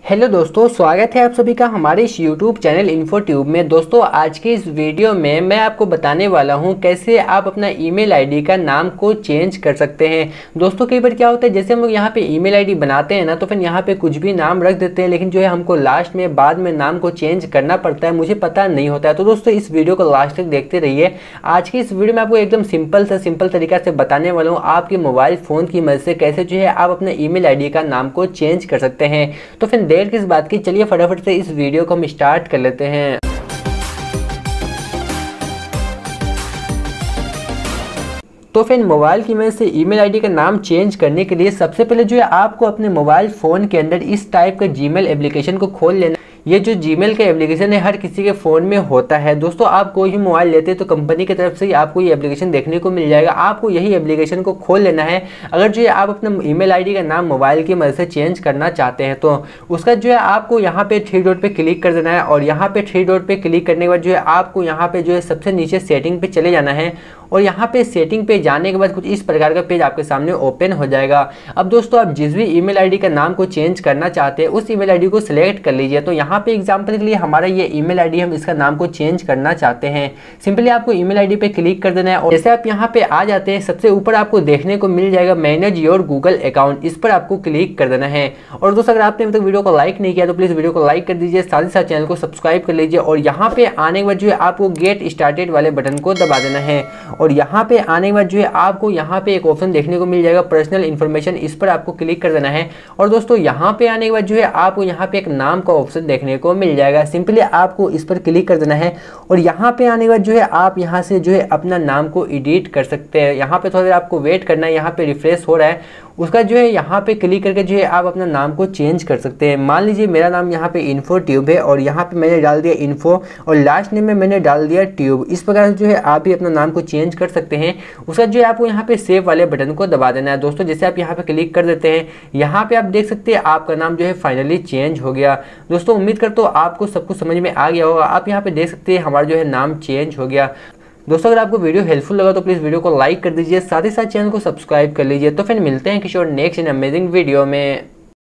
Hello दोस्तों, स्वागत है आप सभी का हमारे इस यूट्यूब चैनल इन्फोट्यूब में। दोस्तों आज के इस वीडियो में मैं आपको बताने वाला हूं कैसे आप अपना ईमेल आईडी का नाम को चेंज कर सकते हैं। दोस्तों कई बार क्या होता है, जैसे हम लोग यहाँ पे ईमेल आईडी बनाते हैं ना, तो फिर यहाँ पे कुछ भी नाम रख देते हैं, लेकिन जो है हमको लास्ट में बाद में नाम को चेंज करना पड़ता है, मुझे पता नहीं होता है। तो दोस्तों इस वीडियो को लास्ट तक देखते रहिए। आज की इस वीडियो में आपको एकदम सिंपल तरीका से बताने वाला हूँ आपके मोबाइल फ़ोन की मदद से कैसे जो है आप अपने ईमेल आईडी का नाम को चेंज कर सकते हैं। तो फिर देर किस बात की, चलिए फटाफट से इस वीडियो को हम स्टार्ट कर लेते हैं। तो फिर मोबाइल की मदद से ईमेल आईडी का नाम चेंज करने के लिए सबसे पहले जो है आपको अपने मोबाइल फ़ोन के अंदर इस टाइप का जीमेल एप्लीकेशन को खोल लेना। ये जो जीमेल का एप्लीकेशन है हर किसी के फ़ोन में होता है। दोस्तों आप कोई भी मोबाइल लेते हैं तो कंपनी की तरफ से ही आपको ये एप्लीकेशन देखने को मिल जाएगा। आपको यही एप्लीकेशन को खोल लेना है। अगर जो है आप अपना ईमेल आईडी का नाम मोबाइल की मदद से चेंज करना चाहते हैं तो उसका जो है आपको यहाँ पे 3 डॉट पे क्लिक कर देना है, और यहाँ पे 3 डॉट पे क्लिक करने के बाद जो है आपको यहाँ पे जो है सबसे नीचे सेटिंग पे चले जाना है, और यहाँ पे सेटिंग पे जाने के बाद कुछ इस प्रकार का पेज आपके सामने ओपन हो जाएगा। अब दोस्तों आप जिस भी ईमेल आईडी का नाम को चेंज करना चाहते हैं उस ईमेल आईडी को सिलेक्ट कर लीजिए। तो यहाँ पे एग्जांपल के लिए हमारा ये ईमेल आईडी, हम इसका नाम को चेंज करना चाहते हैं। सिंपली आपको ईमेल आईडी पे क्लिक कर देना है, और जैसे आप यहाँ पे आ जाते हैं सबसे ऊपर आपको देखने को मिल जाएगा मैनेज योर गूगल अकाउंट, इस पर आपको क्लिक कर देना है। और दोस्तों अगर आपने अभी तक वीडियो को लाइक नहीं किया तो प्लीज़ वीडियो को लाइक कर दीजिए, साथ ही साथ चैनल को सब्सक्राइब कर लीजिए, और यहाँ पे आने के बाद जो है आपको गेट स्टार्टेड वाले बटन को दबा देना है। और यहाँ पे आने के बाद जो है आपको यहाँ पे एक ऑप्शन देखने को मिल जाएगा पर्सनल इन्फॉर्मेशन, इस पर आपको क्लिक कर देना है। और दोस्तों यहाँ पे आने के बाद जो है आपको यहाँ पे एक नाम का ऑप्शन देखने को मिल जाएगा, सिंपली आपको इस पर क्लिक कर देना है। और यहाँ पे आने के बाद जो है आप यहाँ से जो है अपना नाम को एडिट कर सकते हैं। यहाँ पे थोड़ा देर आपको वेट करना है, यहाँ पे रिफ्रेश हो रहा है, उसका जो है यहाँ पे क्लिक करके जो है आप अपना नाम को चेंज कर सकते हैं। मान लीजिए मेरा नाम यहाँ पे इन्फोट्यूब है, और यहाँ पे मैंने डाल दिया इन्फो, और लास्ट नेम में मैंने डाल दिया ट्यूब। इस प्रकार से जो है आप भी अपना नाम को चेंज कर सकते हैं। उसका जो है आपको यहाँ पे सेव वाले बटन को दबा देना है। दोस्तों जैसे आप यहाँ पे क्लिक कर देते हैं, यहाँ पे आप देख सकते हैं आपका नाम जो है फाइनली चेंज हो गया। दोस्तों उम्मीद करता हूँ आपको सब कुछ समझ में आ गया होगा। आप यहाँ पे देख सकते हैं हमारा जो है नाम चेंज हो गया। दोस्तों अगर आपको वीडियो हेल्पफुल लगा तो प्लीज़ वीडियो को लाइक कर दीजिए, साथ ही साथ चैनल को सब्सक्राइब कर लीजिए। तो फिर मिलते हैं किसी और नेक्स्ट इन अमेजिंग वीडियो में।